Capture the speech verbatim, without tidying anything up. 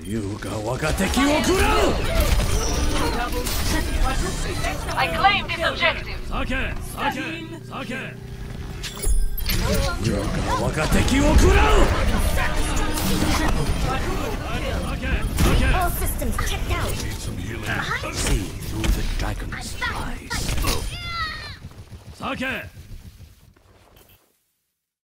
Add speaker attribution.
Speaker 1: 優雅我が敵を食らう。
Speaker 2: I claim this objective.
Speaker 1: 酒酒酒優雅我が敵を食らう。
Speaker 3: All systems checked out.
Speaker 1: See through the dragon's eyes. 酒